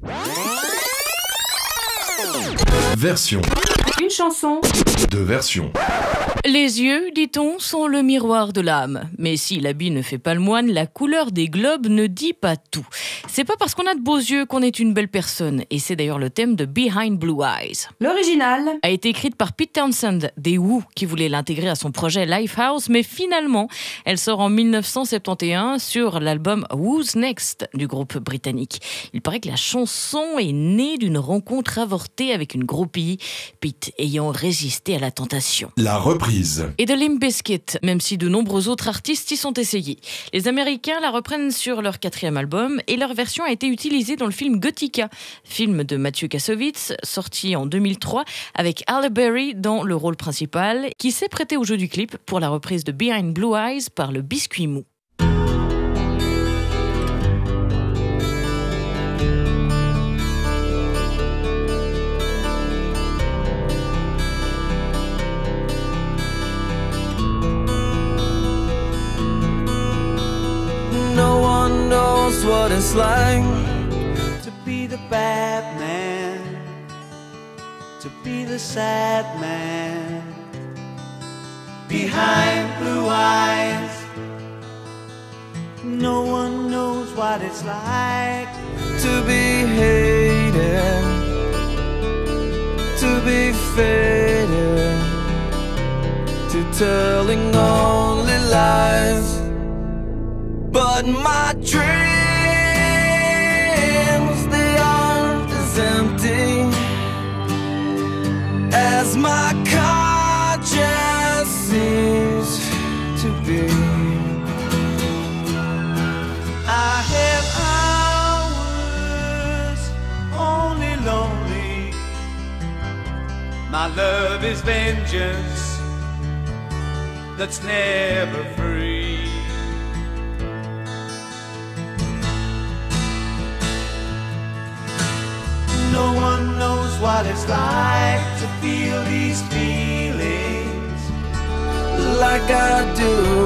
Version. Une chanson. Deux versions. Les yeux, dit-on, sont le miroir de l'âme. Mais si l'habit ne fait pas le moine, la couleur des globes ne dit pas tout. C'est pas parce qu'on a de beaux yeux qu'on est une belle personne. Et c'est d'ailleurs le thème de Behind Blue Eyes. L'original A été écrite par Pete Townshend des Who, qui voulait l'intégrer à son projet Lifehouse, mais finalement, elle sort en 1971 sur l'album Who's Next du groupe britannique. Il paraît que la chanson est née d'une rencontre avortée avec une groupie, Pete ayant résisté à la tentation. La reprise. Et de Limp Bizkit, même si de nombreux autres artistes y sont essayés. Les Américains la reprennent sur leur 4e album et leur version a été utilisée dans le film Gothica, film de Mathieu Kassovitz, sorti en 2003 avec Halle Berry dans le rôle principal, qui s'est prêté au jeu du clip pour la reprise de Behind Blue Eyes par le Biscuit Mou. No one knows what it's like to be the bad man, to be the sad man behind blue eyes. No one knows what it's like to be hated, to be faded, to telling only lies. But my dreams, they aren't as empty as my conscience seems to be. I have hours only lonely. My love is vengeance that's never free. No one knows what it's like to feel these feelings like I do,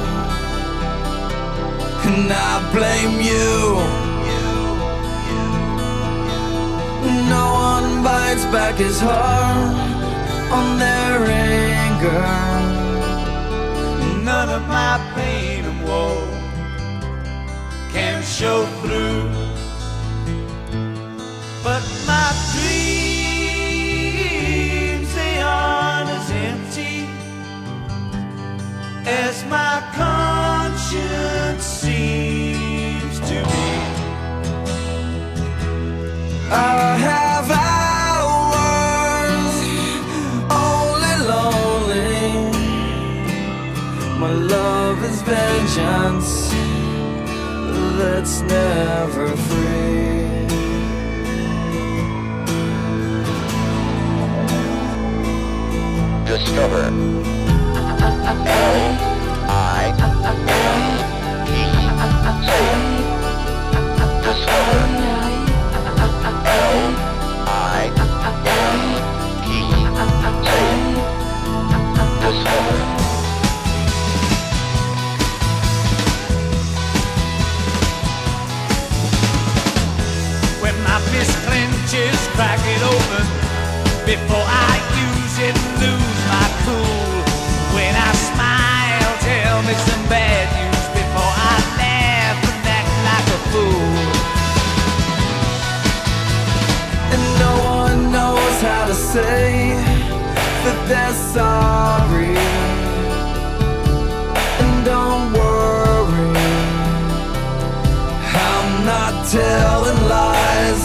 and I blame you. No one bites back his heart on their anger. None of my pain and woe can show through. But my dreams, they aren't as empty as my conscience seems to be. I have hours only lonely. My love is vengeance that's never free. Discover L-I-M-P-C. Discover L-I-M-P-C. Discover. When my fist clenches, crack it open before I use it, lose my cool. When I smile, tell me some bad news before I laugh and act like a fool. And no one knows how to say that they're sorry. And don't worry, I'm not telling lies.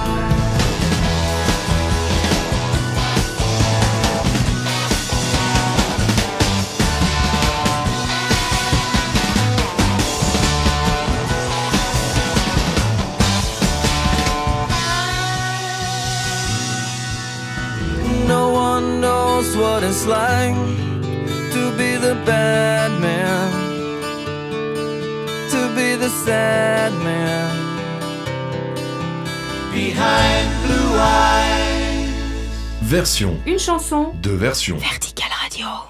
No one knows what it's like to be the bad man, to be the sad man behind blue eyes. Version. Une chanson. Deux versions. Vertical Radio.